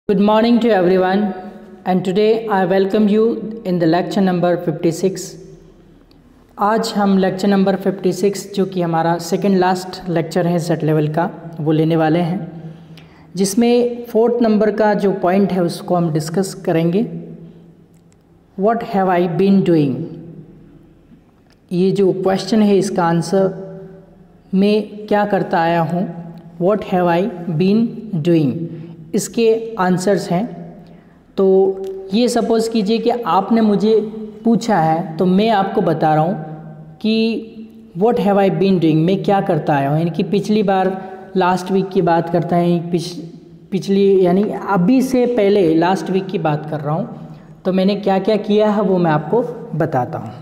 Good morning to everyone, and today I welcome you in the lecture number 56. आज हम lecture number 56 जो कि हमारा सेकंड लास्ट लेक्चर है सेट लेवल का वो लेने वाले हैं, जिसमें फोर्थ नंबर का जो पॉइंट है उसको हम डिस्कस करेंगे। What have I been doing, ये जो क्वेश्चन है इसका आंसर मैं क्या करता आया हूँ, what have I been doing, इसके आंसर्स हैं। तो ये सपोज़ कीजिए कि आपने मुझे पूछा है तो मैं आपको बता रहा हूँ कि what have I been doing, मैं क्या करता आया हूँ। यानी कि पिछली बार लास्ट वीक की बात करता है, पिछली यानी अभी से पहले लास्ट वीक की बात कर रहा हूँ, तो मैंने क्या क्या किया है वो मैं आपको बताता हूँ।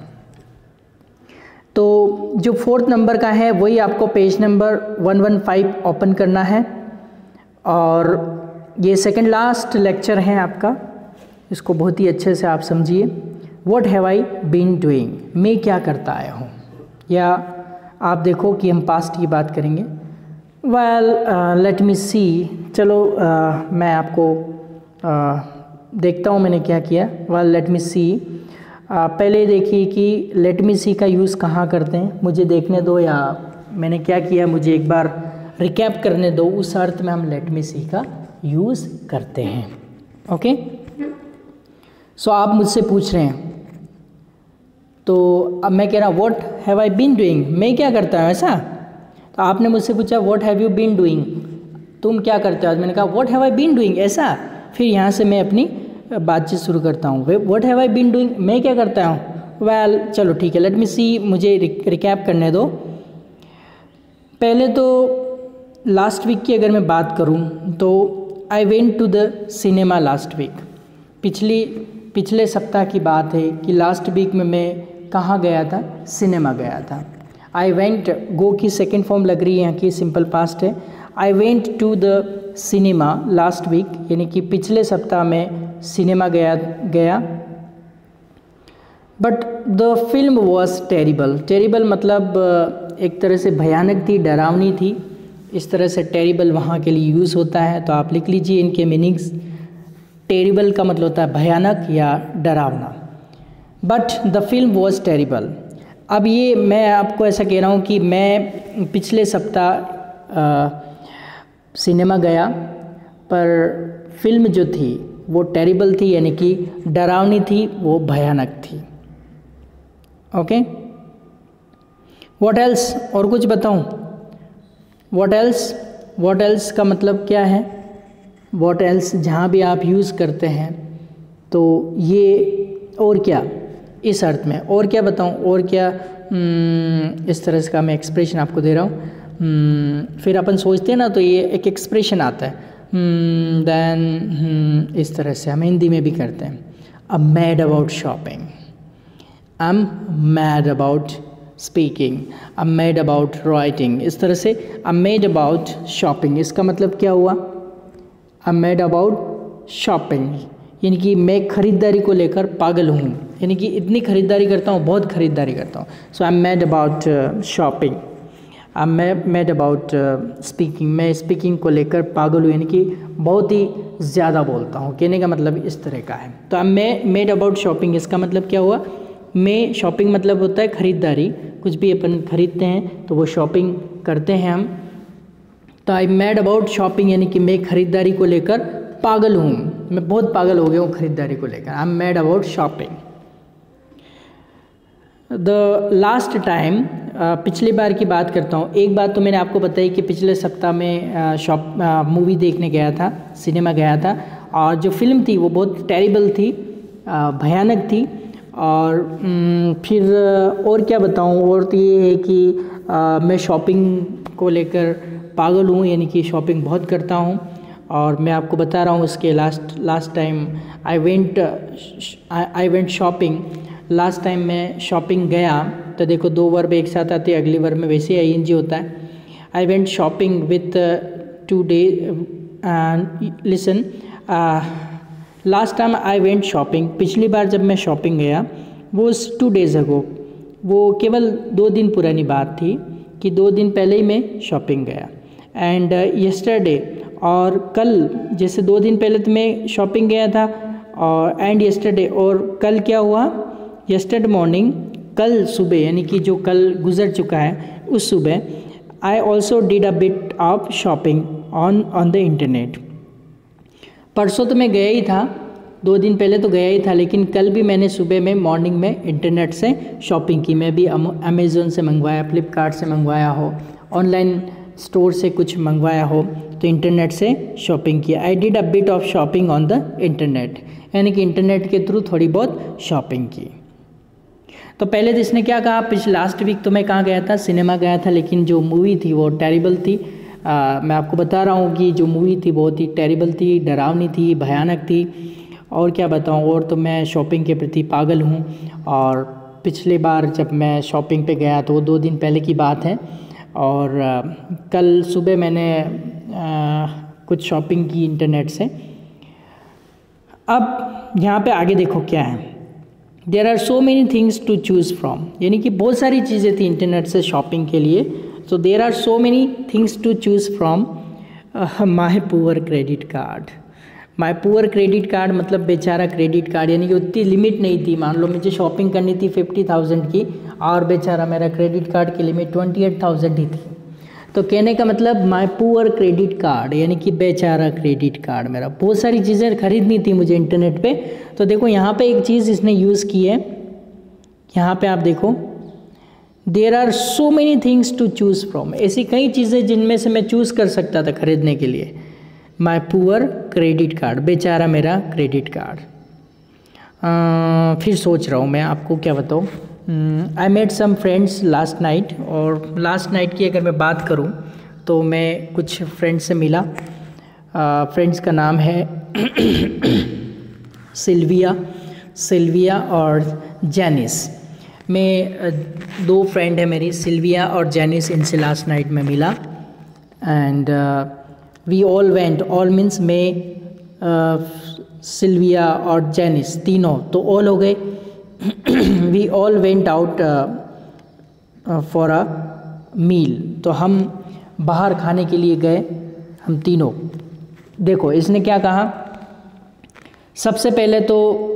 तो जो फोर्थ नंबर का है वही आपको पेज नंबर 115 ओपन करना है, और ये सेकंड लास्ट लेक्चर है आपका, इसको बहुत ही अच्छे से आप समझिए। What have I been doing, मैं क्या करता आया हूँ, या आप देखो कि हम पास्ट की बात करेंगे। लेट मी सी, चलो मैं आपको देखता हूँ मैंने क्या किया। लेट मी सी, पहले देखिए कि लेट मी सी का यूज़ कहाँ करते हैं, मुझे देखने दो, या मैंने क्या किया मुझे एक बार रिकैप करने दो, उस अर्थ में हम लेट मी सी का यूज़ करते हैं। ओके, सो आप मुझसे पूछ रहे हैं, तो अब मैं कह रहा हूँ what have I been doing, मैं क्या करता हूँ ऐसा। तो आपने मुझसे पूछा what have you been doing, तुम क्या करते हो आज। मैंने कहा what have I been doing ऐसा। फिर यहाँ से मैं अपनी बातचीत शुरू करता हूँ, what have I been doing, मैं क्या करता हूँ। चलो ठीक है, लेट मी सी, मुझे रिकैप करने दो। पहले तो लास्ट वीक की अगर मैं बात करूँ तो I went to the cinema last week. पिछले सप्ताह की बात है कि लास्ट वीक में मैं कहाँ गया था, सिनेमा गया था। आई वेंट, गो की सेकेंड फॉर्म लग रही है यहाँ की, सिंपल पास्ट है। I went to the cinema last week, यानी कि पिछले सप्ताह में सिनेमा गया। But the film was terrible. Terrible मतलब एक तरह से भयानक थी, डरावनी थी, इस तरह से टेरिबल वहाँ के लिए यूज़ होता है। तो आप लिख लीजिए इनके मीनिंग्स। टेरिबल का मतलब होता है भयानक या डरावना। But the film was terrible. अब ये मैं आपको ऐसा कह रहा हूँ कि मैं पिछले सप्ताह सिनेमा गया, पर फिल्म जो थी वो टेरिबल थी, यानी कि डरावनी थी, वो भयानक थी। ओके, व्हाट एल्स, और कुछ बताऊँ। व्हाट एल्स का मतलब क्या है। व्हाट एल्स जहाँ भी आप यूज़ करते हैं तो ये और क्या, इस अर्थ में और क्या बताऊँ, और क्या, इस तरह का मैं एक्सप्रेशन आपको दे रहा हूँ। फिर अपन सोचते हैं ना तो ये एक एक्सप्रेशन आता है, देन इस तरह से हम हिंदी में भी करते हैं। I am mad about shopping, I am mad about speaking, I am mad about writing, इस तरह से I am mad about shopping. इसका मतलब क्या हुआ, I am mad about shopping, यानी कि मैं खरीदारी को लेकर पागल हूँ, यानी कि इतनी खरीदारी करता हूँ, बहुत खरीदारी करता हूँ। So I am mad about shopping. I am mad about speaking, मैं स्पीकिंग को लेकर पागल हूँ, यानी कि बहुत ही ज़्यादा बोलता हूँ, कहने का मतलब इस तरह का है। तो I am mad about shopping, इसका मतलब क्या हुआ, मैं, शॉपिंग मतलब होता है खरीदारी, कुछ भी अपन खरीदते हैं तो वो शॉपिंग करते हैं हम। तो I am mad about shopping, यानी कि मैं खरीदारी को लेकर पागल हूँ, मैं बहुत पागल हो गया हूँ खरीदारी को लेकर। I am mad about shopping. The last time, पिछली बार की बात करता हूँ। एक बात तो मैंने आपको बताई कि पिछले सप्ताह में मूवी देखने गया था, सिनेमा गया था, और जो फिल्म थी वो बहुत टेरिबल थी, भयानक थी। और फिर और क्या बताऊँ, और तो ये है कि मैं शॉपिंग को लेकर पागल हूँ, यानी कि शॉपिंग बहुत करता हूँ। और मैं आपको बता रहा हूँ उसके last time I went shopping, last time मैं शॉपिंग गया। तो देखो दो वर्ब एक साथ आते हैं, अगली वर्ब में वैसे ING होता है। I went shopping with 2 days, listen, last time I went shopping, पिछली बार जब मैं शॉपिंग गया वो 2 days अगो, वो केवल 2 दिन पुरानी बात थी कि 2 दिन पहले ही मैं शॉपिंग गया। एंड यस्टरडे, और कल जैसे 2 दिन पहले तो मैं शॉपिंग गया था और एंड यस्टरडे, और कल क्या हुआ, यस्टरडे मॉर्निंग, कल सुबह यानी कि जो कल गुजर चुका है उस सुबह, I also did a bit of shopping on the internet. परसों तो मैं गया ही था, 2 दिन पहले तो गया ही था, लेकिन कल भी मैंने सुबह में मॉर्निंग में इंटरनेट से शॉपिंग की। मैं भी अमेज़ोन से मंगवाया, फ्लिपकार्ट से मंगवाया हो, ऑनलाइन स्टोर से कुछ मंगवाया हो, तो इंटरनेट से शॉपिंग किया। I did a bit of shopping on the internet, यानी कि इंटरनेट के थ्रू थोड़ी बहुत शॉपिंग की। तो पहले तो इसने क्या कहा, पिछले लास्ट वीक तो मैं कहाँ गया था, सिनेमा गया था, लेकिन जो मूवी थी वो टेरिबल थी। मैं आपको बता रहा हूँ कि जो मूवी थी बहुत ही टेरिबल थी, डरावनी थी, भयानक थी, और क्या बताऊँ। और तो मैं शॉपिंग के प्रति पागल हूँ, और पिछली बार जब मैं शॉपिंग पे गया तो वो 2 दिन पहले की बात है, और कल सुबह मैंने कुछ शॉपिंग की इंटरनेट से। अब यहाँ पे आगे देखो क्या है, there are so many things to choose from, यानी कि बहुत सारी चीज़ें थी इंटरनेट से शॉपिंग के लिए। So there are so many things to choose from my poor credit card. My poor credit card मतलब बेचारा क्रेडिट कार्ड, यानी कि उतनी लिमिट नहीं थी। मान लो मुझे शॉपिंग करनी थी 50,000 की, और बेचारा मेरा क्रेडिट कार्ड की लिमिट 28,000 ही थी। तो कहने का मतलब माई पुअर क्रेडिट कार्ड, यानी कि बेचारा क्रेडिट कार्ड मेरा। बहुत सारी चीज़ें खरीदनी थी मुझे इंटरनेट पे। तो देखो यहाँ पे एक चीज़ इसने यूज़ की है, यहाँ पे आप देखो, there are so many things to choose from. ऐसी कई चीज़ें जिनमें से मैं चूज़ कर सकता था खरीदने के लिए। माई पुअर क्रेडिट कार्ड, बेचारा मेरा क्रेडिट कार्ड। फिर सोच रहा हूँ मैं आपको क्या बताऊँ। I made some friends last night, और लास्ट नाइट की अगर मैं बात करूँ तो मैं कुछ फ्रेंड्स से मिला। फ्रेंड्स का नाम है सिल्विया और जैनिस। मैं 2 फ्रेंड है मेरी, सिल्विया और जैनिस, इनसे लास्ट नाइट में मिला। And we all went, all means मैं, सिल्विया और जैनिस तीनों, तो ऑल हो गए। We all went out for a meal, तो हम बाहर खाने के लिए गए हम तीनों। देखो इसने क्या कहा, सबसे पहले तो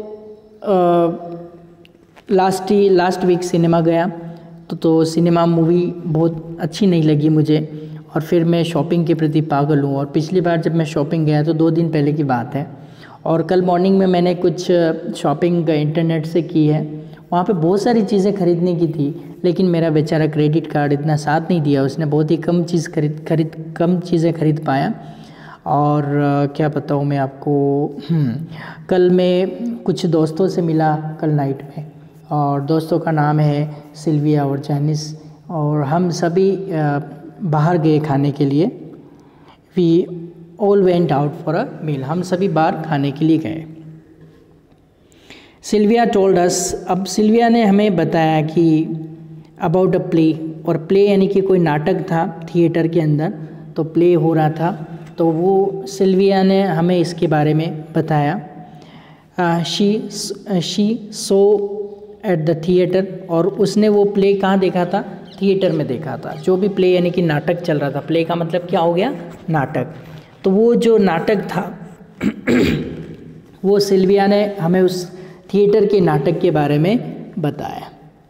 लास्ट वीक सिनेमा गया, तो सिनेमा मूवी बहुत अच्छी नहीं लगी मुझे, और फिर मैं शॉपिंग के प्रति पागल हूँ। और पिछली बार जब मैं शॉपिंग गया तो 2 दिन पहले की बात है, और कल मॉर्निंग में मैंने कुछ शॉपिंग इंटरनेट से की है। वहाँ पे बहुत सारी चीज़ें खरीदने की थी, लेकिन मेरा बेचारा क्रेडिट कार्ड इतना साथ नहीं दिया, उसने बहुत ही कम चीज़ें खरीद पाया। और क्या बताऊँ मैं आपको, कल मैं कुछ दोस्तों से मिला कल नाइट में, और दोस्तों का नाम है सिल्विया और जैनिस, और हम सभी बाहर गए खाने के लिए। We all went out for a meal, हम सभी बाहर खाने के लिए गए। सिल्विया टोल्ड अस, अब सिल्विया ने हमें बताया कि अबाउट अ प्ले, और प्ले यानी कि कोई नाटक था थिएटर के अंदर, तो प्ले हो रहा था, तो वो सिल्विया ने हमें इसके बारे में बताया। She saw at the theatre, और उसने वो प्ले कहाँ देखा था, थिएटर में देखा था। जो भी प्ले यानी कि नाटक चल रहा था, प्ले का मतलब क्या हो गया, नाटक। तो वो जो नाटक था वो सिल्विया ने हमें उस थिएटर के नाटक के बारे में बताया,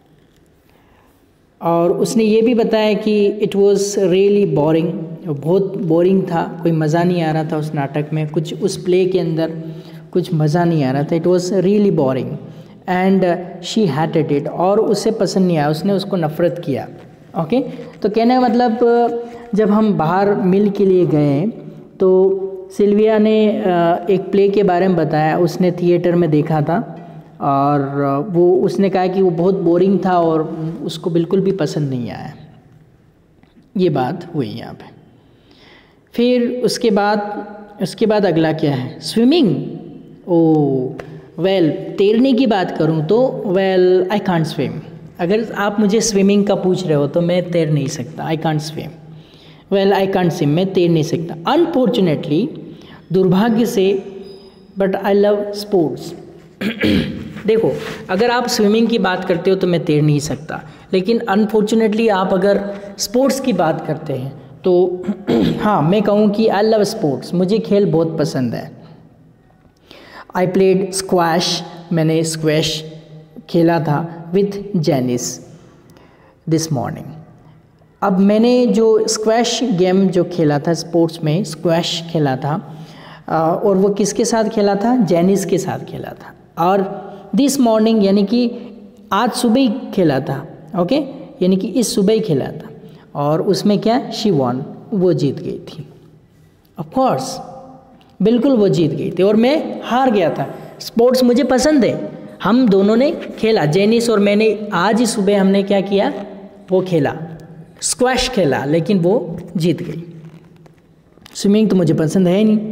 और उसने ये भी बताया कि इट वॉज रियली बोरिंग, बहुत बोरिंग था, कोई मज़ा नहीं आ रहा था उस नाटक में, कुछ उस प्ले के अंदर कुछ मज़ा नहीं आ रहा था। It was really boring and she hated it, और उसे पसंद नहीं आया, उसने उसको नफ़रत किया। ओके, तो कहने का मतलब जब हम बाहर मील के लिए गए तो सिल्विया ने एक प्ले के बारे में बताया, उसने थिएटर में देखा था, और वो उसने कहा कि वो बहुत बोरिंग था और उसको बिल्कुल भी पसंद नहीं आया। ये बात हुई यहाँ पे। फिर उसके बाद अगला क्या है, स्विमिंग। वेल तैरने की बात करूँ तो वेल आई कांट स्विम। अगर आप मुझे स्विमिंग का पूछ रहे हो तो मैं तैर नहीं सकता, I can't swim. Well I can't swim, मैं तैर नहीं सकता। अनफॉर्चुनेटली, दुर्भाग्य से, बट आई लव स्पोर्ट्स। देखो, अगर आप स्विमिंग की बात करते हो तो मैं तैर नहीं सकता, लेकिन अनफॉर्चुनेटली आप अगर स्पोर्ट्स की बात करते हैं तो हाँ, मैं कहूँ कि आई लव स्पोर्ट्स, मुझे खेल बहुत पसंद है। आई प्लेड स्क्वैश, मैंने स्क्वैश खेला था विथ जेनिस दिस मॉर्निंग। अब मैंने जो स्क्वैश गेम जो खेला था, स्पोर्ट्स में स्क्वैश खेला था, और वो किसके साथ खेला था? जेनिस के साथ खेला था। और दिस मॉर्निंग यानी कि आज सुबह ही खेला था, ओके, यानी कि इस सुबह ही खेला था। और उसमें क्या, शी वॉन, वो जीत गई थी। ऑफ कोर्स, बिल्कुल वो जीत गई थी और मैं हार गया था। स्पोर्ट्स मुझे पसंद है, हम दोनों ने खेला, जेनिस और मैंने आज ही सुबह हमने क्या किया, वो खेला, स्क्वैश खेला, लेकिन वो जीत गई। स्विमिंग तो मुझे पसंद है नहीं।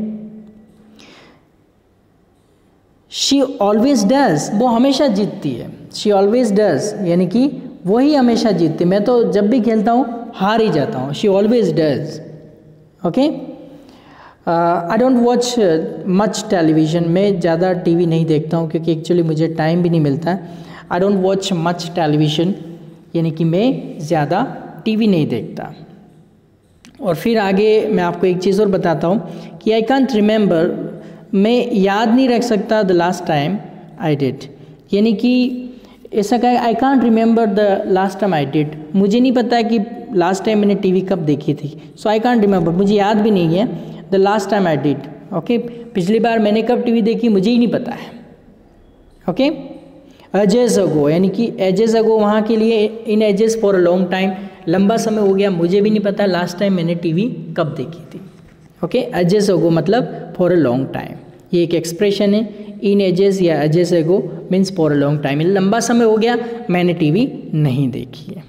शी ऑलवेज डज, वो हमेशा जीतती है। शी ऑलवेज डज यानी कि वही हमेशा जीतती, मैं तो जब भी खेलता हूँ हार ही जाता हूँ। She always does, okay. I don't watch much television, मैं ज़्यादा टीवी नहीं देखता हूँ क्योंकि एक्चुअली मुझे टाइम भी नहीं मिलता। I don't watch much television यानी कि मैं ज़्यादा टीवी नहीं देखता। और फिर आगे मैं आपको एक चीज़ और बताता हूँ कि आई कांट रिमेंबर, मैं याद नहीं रख सकता the last time I did, यानी कि ऐसा कहा, I can't remember the last time I did, मुझे नहीं पता है कि लास्ट टाइम मैंने टीवी कब देखी थी। सो आई कांट रिमेंबर, मुझे याद भी नहीं है the last time I did, okay. पिछली बार मैंने कब टीवी देखी मुझे ही नहीं पता है, ओके। एजेस अगो यानी कि एजेस अगो वहाँ के लिए in ages for a long time, लंबा समय हो गया, मुझे भी नहीं पता लास्ट टाइम मैंने टीवी कब देखी थी, ओके। एजेस अगो मतलब फॉर अ लॉन्ग टाइम, ये एक एक्सप्रेशन है। इन एजेस या ages ago means for a long time, लंबा समय हो गया मैंने टीवी नहीं देखी है।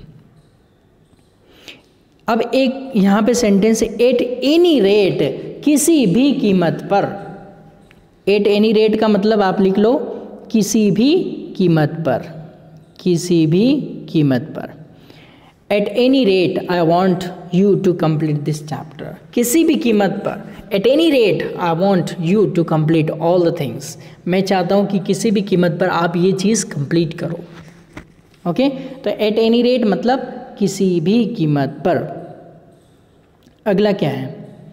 अब एक यहाँ पे सेंटेंस है, एट एनी रेट, किसी भी कीमत पर। एट एनी रेट का मतलब आप लिख लो किसी भी कीमत पर, किसी भी कीमत पर। At any rate I want you to complete this chapter, किसी भी कीमत पर। At any rate I want you to complete all the things, मैं चाहता हूँ कि किसी भी कीमत पर आप ये चीज़ कंप्लीट करो, ओके। तो एट एनी रेट मतलब किसी भी कीमत पर। अगला क्या है,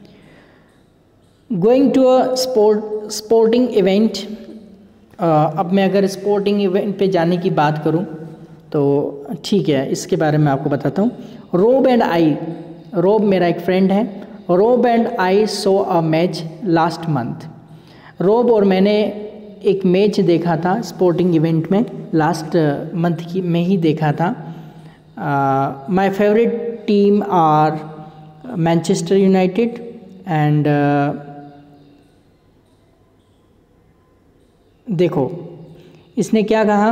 going to a sporting event. अब मैं अगर स्पोर्टिंग इवेंट पे जाने की बात करूं तो ठीक है, इसके बारे में आपको बताता हूं। रोब एंड आई, रोब मेरा एक फ्रेंड है, Rob and I saw a match last month. Rob और मैंने एक मैच देखा था स्पोर्टिंग इवेंट में, लास्ट मंथ की में ही देखा था। My favourite team are Manchester United and देखो इसने क्या कहा,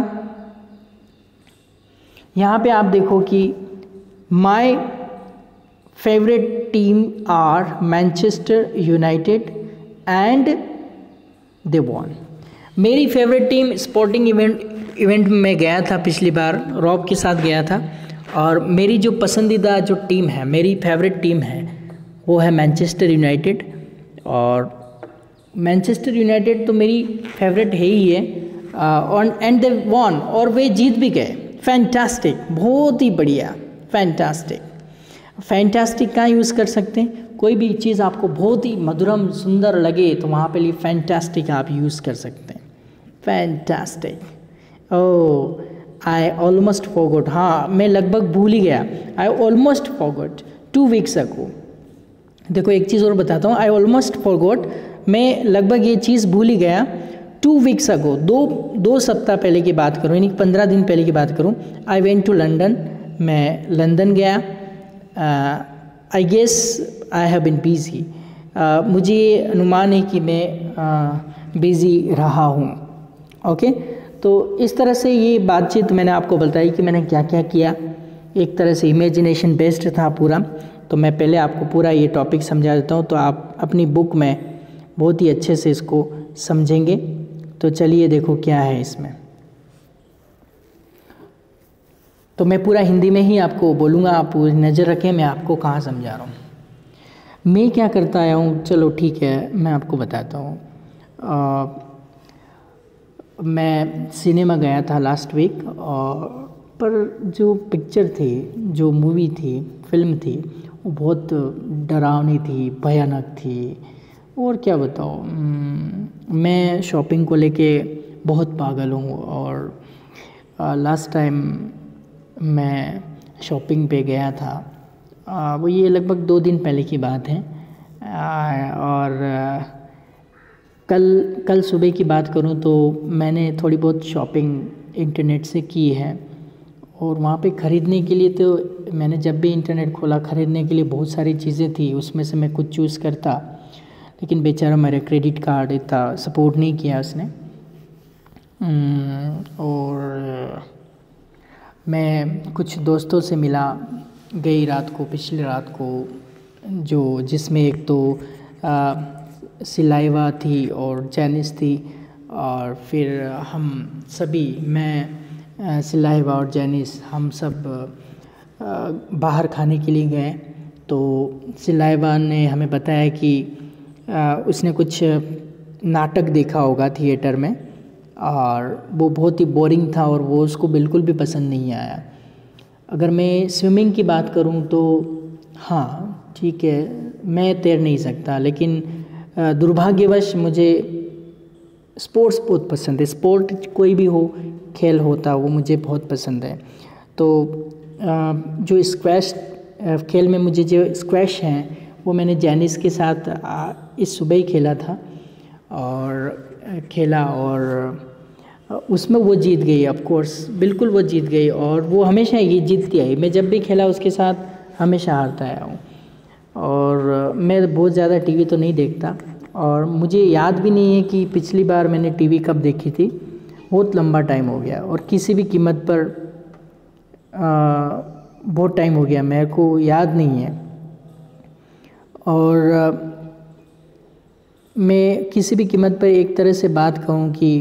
यहाँ पे आप देखो कि my favourite team are Manchester United and they won. मेरी फेवरेट टीम स्पोर्टिंग इवेंट में गया था पिछली बार, रॉब के साथ गया था, और मेरी जो पसंदीदा जो टीम है, मेरी फेवरेट टीम है, वो है मैनचेस्टर यूनाइटेड। और मैनचेस्टर यूनाइटेड तो मेरी फेवरेट है ही है, एंड दे वॉन, और वे जीत भी गए। फैंटास्टिक, बहुत ही बढ़िया, फैंटास्टिक। फैंटास्टिक कहाँ यूज़ कर सकते हैं, कोई भी चीज़ आपको बहुत ही मधुरम सुंदर लगे तो वहाँ पे लिए फैंटास्टिक आप यूज़ कर सकते हैं, fantastic. Oh I almost forgot, हाँ मैं लगभग भूल ही गया। I almost forgot 2 weeks ago. देखो एक चीज़ और बताता हूँ, आई ऑलमोस्ट फॉरगॉट, मैं लगभग ये चीज़ भूल ही गया 2 वीक्स अगो, दो सप्ताह पहले की बात करूँ, यानी 15 दिन पहले की बात करूँ। आई वेंट टू लंदन, मैं लंदन गया। I guess I have been busy, मुझे अनुमान है कि मैं बिज़ी रहा हूँ, ओके। तो इस तरह से ये बातचीत मैंने आपको बताई कि मैंने क्या क्या किया। एक तरह से इमेजिनेशन बेस्ड था पूरा। तो मैं पहले आपको पूरा ये टॉपिक समझा देता हूँ तो आप अपनी बुक में बहुत ही अच्छे से इसको समझेंगे। तो चलिए देखो क्या है इसमें। तो मैं पूरा हिंदी में ही आपको बोलूँगा, आप नज़र रखें मैं आपको कहाँ समझा रहा हूँ। मैं क्या करता आया हूँ, चलो ठीक है मैं आपको बताता हूँ। मैं सिनेमा गया था लास्ट वीक, पर जो पिक्चर थी, जो मूवी थी, फिल्म थी, वो बहुत डरावनी थी, भयानक थी। और क्या बताऊँ, मैं शॉपिंग को लेके बहुत पागल हूँ। और लास्ट टाइम मैं शॉपिंग पे गया था, वो ये लगभग 2 दिन पहले की बात है। और कल सुबह की बात करूँ तो मैंने थोड़ी बहुत शॉपिंग इंटरनेट से की है। और वहाँ पे ख़रीदने के लिए तो मैंने जब भी इंटरनेट खोला, ख़रीदने के लिए बहुत सारी चीज़ें थी, उसमें से मैं कुछ चूज़ करता, लेकिन बेचारा मेरा क्रेडिट कार्ड इतना सपोर्ट नहीं किया उसने। और मैं कुछ दोस्तों से मिला गई रात को, पिछली रात को, जिसमें एक तो सिलाइवा थी और जैनिस थी। और फिर हम सभी, मैं, सिलाइवा और जैनिस, हम सब बाहर खाने के लिए गए। तो सिलाइवा ने हमें बताया कि उसने कुछ नाटक देखा होगा थिएटर में, और वो बहुत ही बोरिंग था और वो उसको बिल्कुल भी पसंद नहीं आया। अगर मैं स्विमिंग की बात करूं तो हाँ ठीक है, मैं तैर नहीं सकता, लेकिन दुर्भाग्यवश मुझे स्पोर्ट्स बहुत पसंद है। स्पोर्ट कोई भी हो, खेल होता, वो मुझे बहुत पसंद है। तो जो स्क्वैश खेल में मुझे जो स्क्वैश हैं, वो मैंने जैनिस के साथ इस सुबह ही खेला था और खेला, और उसमें वो जीत गई। ऑफ कोर्स बिल्कुल वो जीत गई, और वो हमेशा ये जीतती आई। मैं जब भी खेला उसके साथ हमेशा हारता आया हूँ। और मैं बहुत ज़्यादा टीवी तो नहीं देखता, और मुझे याद भी नहीं है कि पिछली बार मैंने टीवी कब देखी थी। बहुत लंबा टाइम हो गया, और किसी भी कीमत पर बहुत टाइम हो गया, मेरे को याद नहीं है। और मैं किसी भी कीमत पर एक तरह से बात कहूँ कि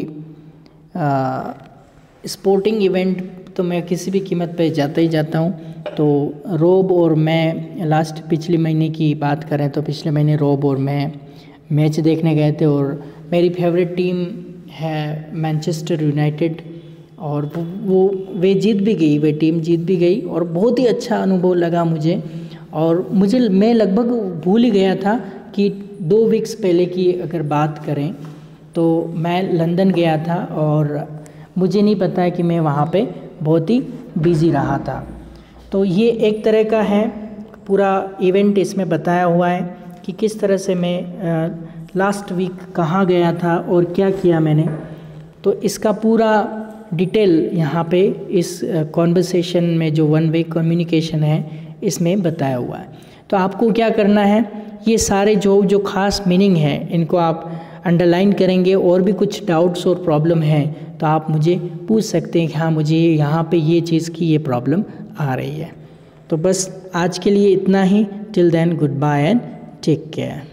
स्पोर्टिंग इवेंट तो मैं किसी भी कीमत पे जाता ही जाता हूँ। तो रोब और मैं पिछले महीने की बात करें तो पिछले महीने रोब और मैं मैच देखने गए थे, और मेरी फेवरेट टीम है मैनचेस्टर यूनाइटेड, और वे जीत भी गई, वे टीम जीत भी गई, और बहुत ही अच्छा अनुभव लगा मुझे। और मैं लगभग भूल ही गया था कि 2 वीक्स पहले की अगर बात करें तो मैं लंदन गया था, और मुझे नहीं पता है कि मैं वहाँ पे बहुत ही बिज़ी रहा था। तो ये एक तरह का है पूरा इवेंट, इसमें बताया हुआ है कि किस तरह से मैं लास्ट वीक कहाँ गया था और क्या किया मैंने। तो इसका पूरा डिटेल यहाँ पे इस कॉन्वर्सेशन में, जो 1 वे कम्युनिकेशन है, इसमें बताया हुआ है। तो आपको क्या करना है, ये सारे जो खास मीनिंग है, इनको आप अंडरलाइन करेंगे। और भी कुछ डाउट्स और प्रॉब्लम है तो आप मुझे पूछ सकते हैं कि हाँ, मुझे यहाँ पे ये चीज़ की ये प्रॉब्लम आ रही है। तो बस आज के लिए इतना ही। Till then, goodbye and take care.